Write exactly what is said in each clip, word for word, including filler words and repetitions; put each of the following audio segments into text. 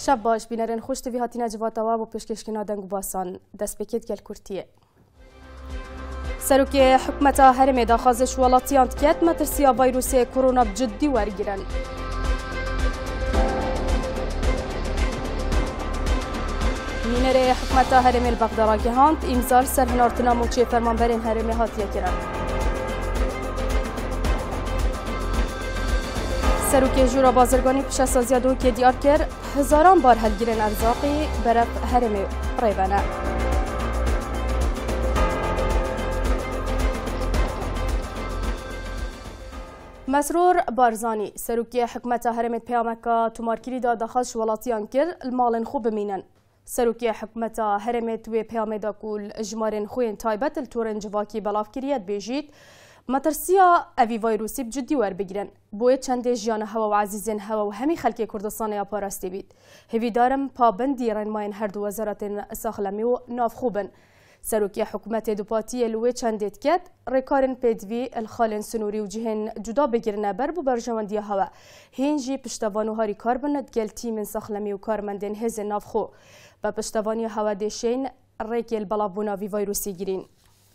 شب باش بینرین خوش تیوی هاتینا جواتاوا و پیشکشکنا دنگ باسان دست بکید گل کرتیه. سروکی حکومت هرم داخازش ولاتیان کت مترسیا ویروس کرونا بجدی ورگیرن. مینره حکومت هرم البغداراکی هاند امزال سرهنارتنا موچی فرمانبرین هرم هاتیه کرن. سروکی جورا بازرگانی پیش سازی دو که دیار کرد هزاران بار هلگیرن ارزاقی برف هرم ریبانه. مسرور بارزانی سروکی حکومت هرم پیامک تومارکری دا دخلش ولاتیان کرد المال خوب مینن. سروکی حکومت هرم توی پیام دا کول جمارن خوین تایبت التورن جواکی بلاف کریت بیجید مترسیا اوی ویروسی بجدی ور بگیرن. بوی چند جیان هوا و عزیزین هوا و همی خلک کردستان یا پاراستی بید. هوی دارم پابندی رنماین هر دو وزارت ساخلمی و ناف خوبن. سروکی حکومت دوپاتی الوی چندت کت رکارن پیدوی الخالن سنوری و جهن جدا بگیرنه بر بو برجواندی هوا. هنجی پشتوانو هاری کار بند گل تیم ساخلمی و کارمندین هز ناف خو. با پشتوانی هوا دیشین ریکل بلابونا وی ویروسی گیرین.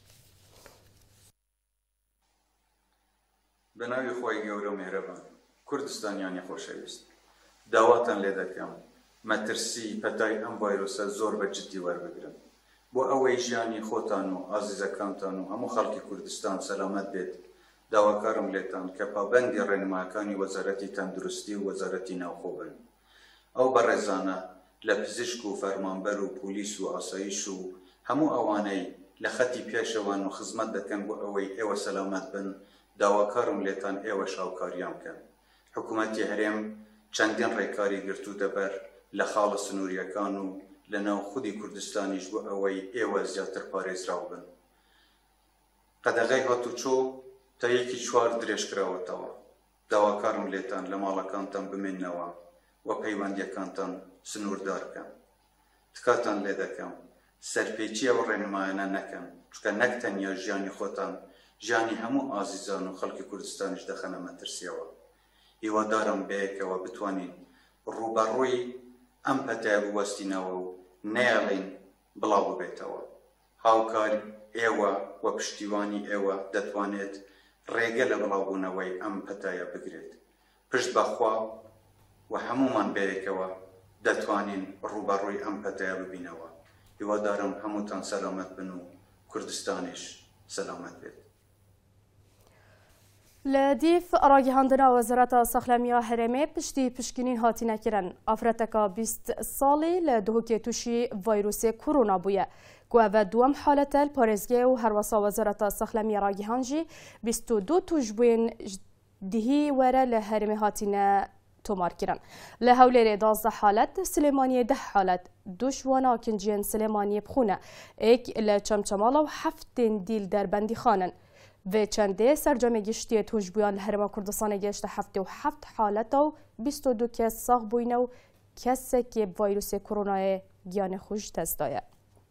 بناوی خواهی گەورە و مهرەبان کوردستانیانی خۆشەویست داواتان لێ دەکەم مەترسی پەتای ئەم ڤایرۆسە زۆر بە جددی وەربگرن بۆ ئەوەی ژیانی خۆتان و ئازیزەکانتان و هەموو خەڵکی کوردستان سەلامەت بێت داواکارم لێتان کە پابەندی ڕێنماکانی وەزارەتی تەندروستی و وەزارەتی ناوخۆ بن ئەو بەڕێزانە لە پزیشک و فەرمانبەر و پۆلیس و ئاسایش و هەموو ئەوانەی لە خەتی پێشەوان و خزمەت دەکەن بۆ ئەوەی ئێوە سەلامەت بن داواکارم لێتان ئێوە شاوکاریان بکەن. حکوومەتی هەرێم چەندین ڕێکاری گرتو دەبەر لە خاڵە سنووریەکان و لە ناو خودی کوردستانیش بۆ ئەوەی ئێوە زیاتر پارێزراو بن. قەدەغەی هاتوچۆ تا یەکی چوار درێژکراوەتەوە. داواکارم لێتان لە ماڵەکانتان بمێننەوە و پەیوەندیەکانتان سنووردار بکەن. تکاتان لێ دەکەم سەرپێچی ئەو ڕێنمایانە نەکەن چونکە نەک تەنیا ژیانی خۆتان ژیانی هەموو ئازیزان و خەڵکی کوردستانیش دەخەنە مەترسیەوە. هیوادارم بەیەکەوە بتوانین ڕووبەڕووی ئەم پەتایە بوەستینەوە و نەیەڵێن بڵاو ببێتەوە. هاوکاری ئێوە و پشتیوانی ئێوە دەتوانێت ڕێگە لە بڵاوبوونەوەی ئەم پەتایە بگرێت. پشت بەخوا و هەموومان بەیەکەوە دەتوانین ڕووبەڕووی ئەم پەتایە ببینەوە. هیوادارم هەمووتان سەلامەت بن و کوردستانیش سەلامەت بێت. لدیف راگهاندنا وزارت ساخلمی هرمه پشتی پشکنین هاتی نکرن. افراتکا بیست سالی لدهوکی توشی ویروس کرونا بویه. گوه دوام حالت الپارزگه و هر وصا وزارت ساخلمی راگهانجی بیست و دو توش بوین دهی وره لهرمه هاتی تومار کرن. لحول دازده حالت سلیمانی ده حالت دوشوانا کنجین سلیمانی بخونه. ایک لچمچمالا و هفتین دیل در بندی خانن. و چنده سرجام گشتی توجبیان لحرم کردستان گشت هفته و هفت حالت و بیست و دو کس ساق بوینه و کسی که ویروس کرونا گیان خوش تست دایه.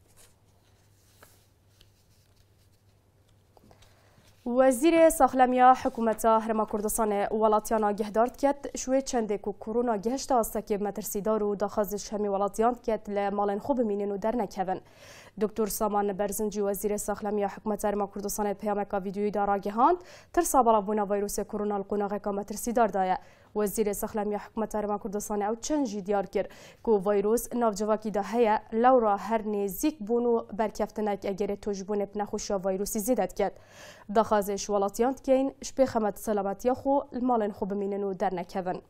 وزیر ساخلمی حکومت هرم کردستان ولاتیان گهدارد کت شوی چنده که کرونا گشت است که مترسیدار و داخازش همی ولاتیان کت لمالن خوب مینن و در نکون. دکتر سامان برزنجی وزیر ساخلمی حکومت هرم کردستان پیامک ویدیویی داراگهاند ترسا بالابونا ویروس کرونا القناغ که مترسیدار دایه. وزیر ساخلمی حکومت هرم کردستان او چنجی دیار کرد که ویروس نافجواکی دهه لورا هر نزیک بونو برکفتنک اگر توجبون بنخوش ویروسی زیدت کرد. داخازش ولاتیان کین شپی خمت سلامتی خو المالن خوب مینن و در نکون.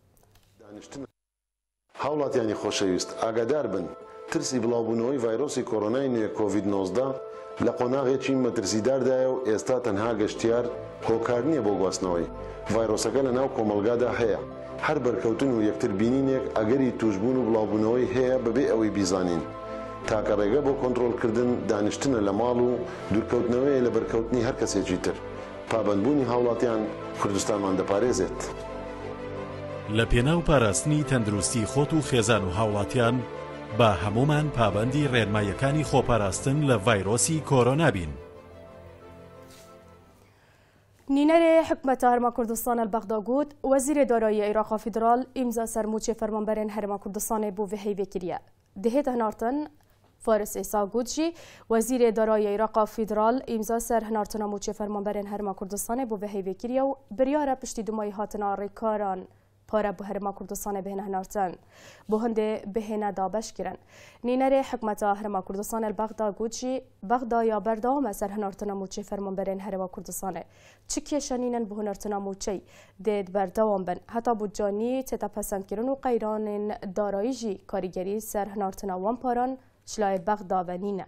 حولات یعنی خوشویست آگادار بن ترسی بلابونوی ویروسی کورونای کووید نوزده لقناغی چین مترسیدار دایه و استا تنها گشتیار هۆکارنیە بۆ گواستنەوەی ڤایرۆسەکە لە ناو کۆمەلگادا هەیە هەر بەرکەوتن و یەکتربینینێک ئەگەری توشبوون و بڵاوبوونەوەی هەیە بەبێ ئەوەی بیزانین تاکە ڕێگە بۆ کۆنتڕۆڵکردن دانیشتنە لە ماڵ و دوورکەوتنەوەی لە بەرکەوتنی هەر کەسێکی تر پابەندبوونی هاوڵاتیان کوردستانمان دەپارێزێت. لە پێناو پاراستنی تەندروستی خۆت و خێزان و هاوڵاتیان با هەمومان پابەندی ڕێنماییەکانی خۆپاراستن لە ڤایرۆسی کۆرۆنا بین. نینر حکمت هرما کردستان البغداگود وزیر دارایی عراق فدرال امضا سرموچ فرمانبرین هرما کردستان بو وحی بکریه. دهت هنارتن فارس ایسا گودجی وزیر دارایی عراق فدرال امضا سر هنارتن موچ فرمانبرین هرما کردستان بو وحی بکریه و بریاره پشتی دمای هاتنا ریکاران پاره به هرما کردستان بهنه هنارتن بو هنده بهنه دابش کرن. نینر حکمت هرما کردستان البغداگودجی بغدا یا بردام سر هنارتن موچ فرمانبرین هرما کردستان چکی شنینن به هنارتن موچی دید بردام بن حتی بود جانی تتا پسند کرن و قیران دارایجی کاریگری سر هنارتن وان پاران شلای بغدا و نینه.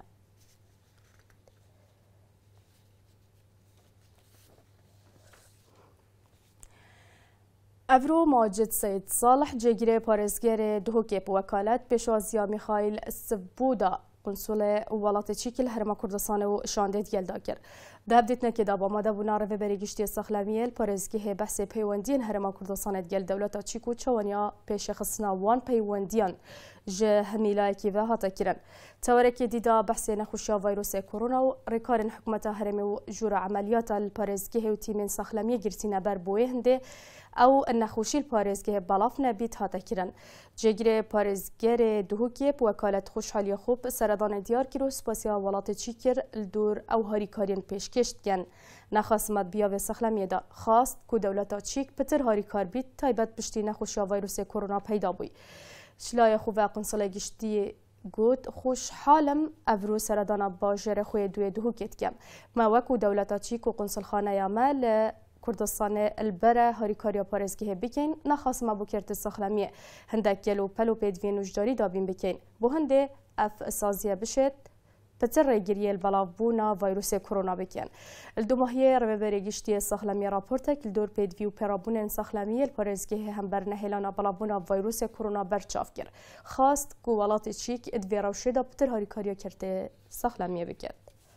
افرو ماجد سید صالح جگیره پارزگر دهوکیپ وکالت پیشوازیا میخائیل سبودا قنصل ولات چیکل هرما کردستان و شاندید گلدا کرد. دهبدیت نکیدا با ماده بنا رو بریگشتی سخلامیل پارزگی بحث پیوندین هرما کردستان گل دولتا چیکو چوانیا پیش خصنا وان پیوندیان جه همیلای کیوه هاتا کرن. تورکی دیدا بحث نخوشیا ویروس کرونا و ریکارن حکومت هرمی و جور عملیات الپارزگی و تیمین سخلامی گرتینا بر بوه هنده او نخوشی الپارزگی بلاف نبیت هاتا کرن. جگیر پارزگر دهوکیپ وکالت خوشحالی خوب سردان دیار کرو سپاسیا ولات چیکر الدور او هاری کارین پیش کشت گن. نخواستمت بیا و سخلامی دا خواست که دولتا چیک پتر هاری کار بیت تایبت پشتی نخوشیا ویروس کرونا پیدا بوی. شلای خوبه قنصل گشتی گود خوش حالم افرو سردان باجر خوی دوی دهوکیت کم. ما وکو دولتا چیک و قنصل خانه یامل کردستان البره هاری کاریا پارزگیه بکن نخواست ما بکرت سخلامیه هندک گلو پلو پیدوین وجداری دابین بکن بو هنده اف سازیه بشد پتر ریگیری البلاف بونا ویروس کرونا بکن. الدوماهیه رو بریگشتی سخلامی راپورتک الدور پیدوی و پرابون سخلامی الپارزگیه هم بر نهیلانا بلابونا ویروس کرونا برچاف کرد. خواست که ولات چیک ادوی روشده پتر هاری کاریا کرت سخلامیه بکن.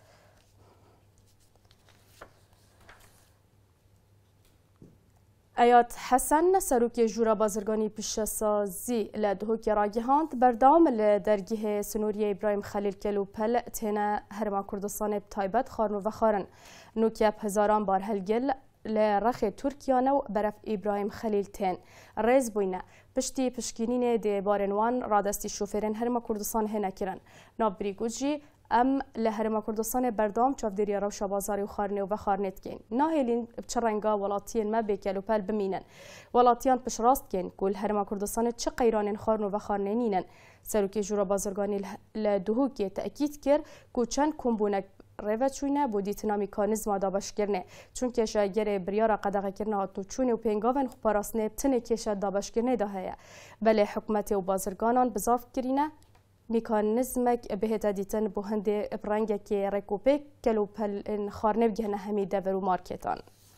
ایات حسن سروکی جورا بازرگانی پیشسازی لدهوکی راگهاند بردام لدرگیه سنوری ابراهیم خلیل کلو پل تینا هرما کردستان تایبت خارنو و خارن نوکیب هزاران بار هلگل لرخ ترکیانو برف ابراهیم خلیل تین ریز بوینه پشتی پشکینین دی بارنوان رادستی شوفرین هرما کردستان هنه کرن ناب بریگوجی ام لهرما کردستان بردام چافدری روشا بازاری و خارنه و خارنت کن ناهلین بچرنگا ولاتین ما بکلو پل بمینن ولاتیان پش راست کن کل هرما کردستان چه قیران خارن و خارنه نینن سروکی جورا بازرگانی لدهوکی تأکید کرد که چند کمبونک روه چونه بودی تنا میکانیزم دابش کرنه چون که شاگر بریارا قدغه کرنه آتو چونه و پینگاون خوب پاراسنه بتنه کشد دابش کرنه داهیه بله حکومت و بازرگانان بزاف کرینه میکانیزمک بهت دیتن بو هنده برنگه که رکوپه کلو پل خارنه بگهنه همی دور و مارکتان.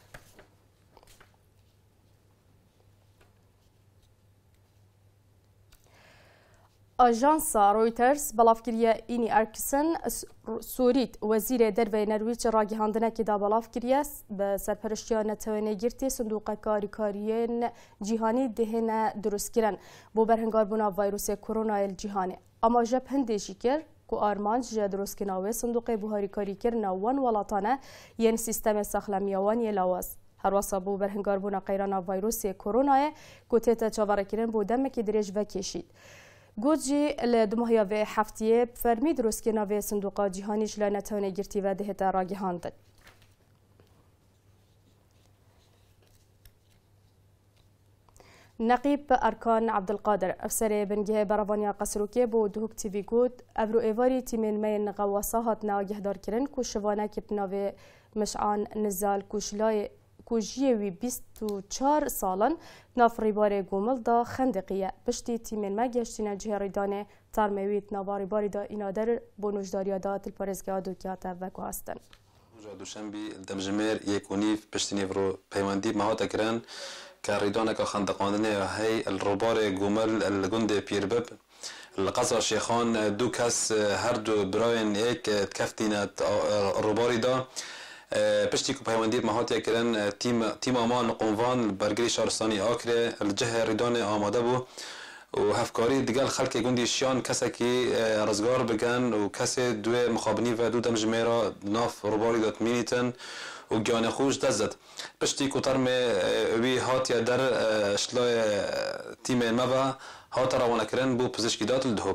آژانس رویترز بلافکریه اینی ارکسن سوریت وزیر دربه نرویج راگهاندنه که دا بلافکریه به سرپرشتیان نتوانه گرتی صندوق کاری کاریین جیهانی دهنه درست کرن بو برهنگار بونا ویروس کرونا الجیهانی. اما جب هندشی کرد که آرمان جه درست کناوه صندوق بوهاری کاری کرد وان ولاتانه ین سیستم سخلامی وان یلاواز. هر واسه بو برهنگار بونا قیران ویروس کرونا که تیتا چاوره کرن بو دمک دریج و کشید. گوجی لدمهیا و هفتیه فرمی درست کناوه صندوق جهانی جلا نتوانه گرتی و دهتا راگهاندن. نقیب ارکان عبدالقادر افسر بنگه براوانیا قصروکی بو دهوک تیوی گود افرو ایواری تیمین مین غواسا هات ناگهدار کرن که شوانه کپ ناوه مشعان نزال کشلای کوجیوی بیست و چهار سالن ناف ریبار گومل دا خندقیه پشتی تیمین ما گشتین جهریدان ترمویت نواری باری دا اینادر بونوشداریا دا تلپارزگاه دوکیاتا وکو هستن. دوشنبی دمجمیر یک و نیف پشتی نیفرو پیوندی مهاتا کرن که ریدانه که خندقاندنه هی الروبار گومل الگند پیربب القصر شیخان دو کس هر دو براین یک تکفتین الروباری دا پشتی که پیوندی مهاتی کرن تیم تیم امان قنوان برگری شهرستانی آکره الجه ریدان آماده بو و هفکاری دیگر خلک گندی شیان کسی که رزگار بگن و کسی دو مخابنی و دو دمجمیرا ناف روباری دات مینیتن و گیان خوش دزد پشتی کتر می وی هاتیا در شلای تیم مبا هات روانه کرن بو پزشکی دات الدهوک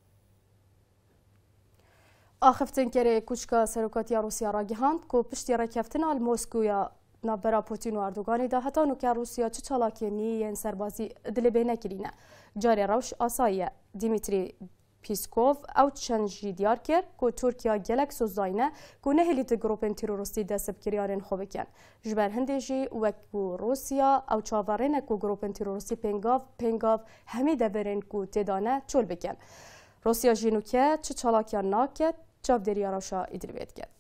آخفتن کره کوچکا سروکاتیا روسیا را گهاند کو پشتی رکفتن آل موسکویا نابرا پوتین و اردوگانی دا حتی نوکه روسیا چه چالاکینی ین سربازی دل بینه کرینه جاری روش آسایه دیمیتری پیسکوف او چند جی دیار کرد که ترکیه گلک سوزاینه که نهلیت گروپن تروریستی دست بکریارن خوب کن. جبر هنده جی وکو روسیا او چاورین که گروپن تروریستی پنگاف پنگاف همی دورن که تدانه چول بکن. روسیا جینو که چه چالاکیان ناکد چاپ دری روشا ادریبید کرد.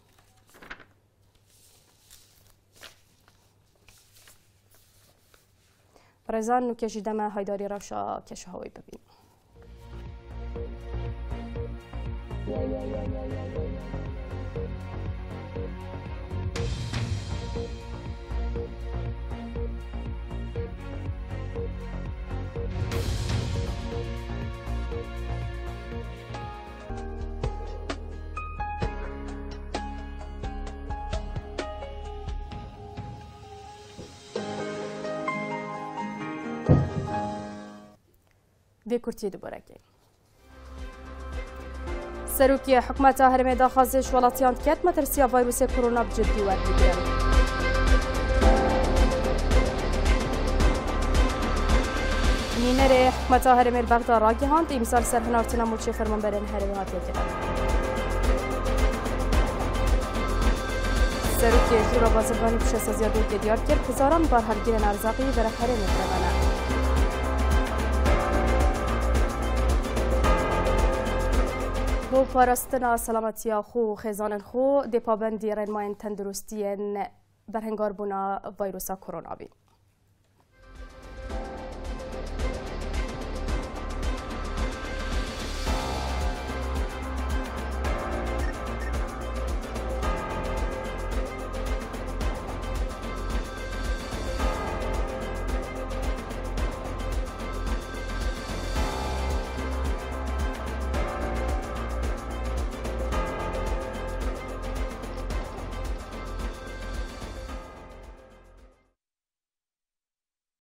برزان نوکه جیدمه هایداری روشا کشه هوی ببین. بکرتی دوباره که سروکی حکومت هرمه داخازش ولاتیان کرد مترسیا ویروس کرونا بجدی ورد بگیرن. نینر حکومت هرمه البغدا را گهاند امسال سرهنارتنا ملچه فرمانبرین هرمه هاتیه کرد. سروکی جورا بازرگانی پشه سازیادوی که دیار کرد هزاران بار هرگیرن ارزاقی برک هرمه فرمانه. بو پاراستنا سلامتی خو خزان خو د پابندی رنماین تندرستی برهنگار بونا ویروس کرونا بی